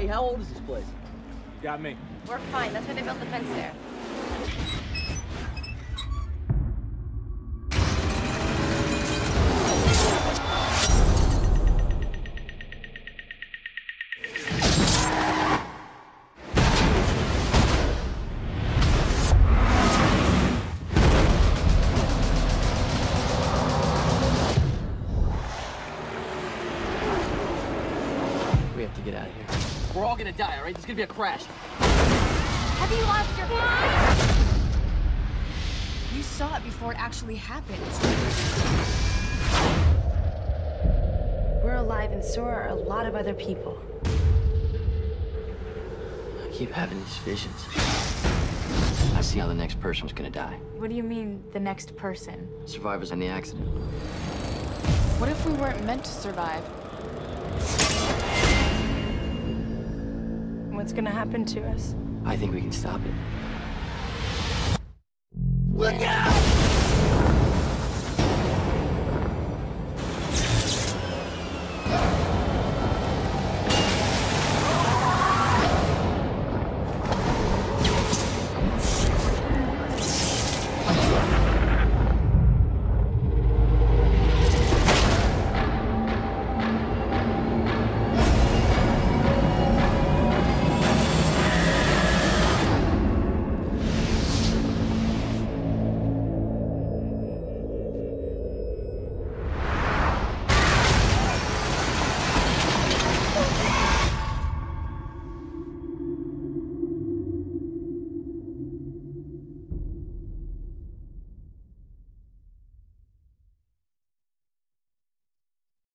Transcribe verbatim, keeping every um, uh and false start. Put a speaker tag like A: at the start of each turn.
A: Hey, how old is this place?
B: You got me.
C: We're fine. That's why they built the fence there.
A: We have to get out of here. We're all gonna die, all right? There's gonna be a crash.
C: Have you lost your mind?
D: You saw it before it actually happened. We're alive, and so are a lot of other people.
A: I keep having these visions. I see how the next person's gonna die.
D: What do you mean, the next person?
A: Survivors in the accident.
D: What if we weren't meant to survive? What's gonna happen to us?
A: I think we can stop it.
E: Look out!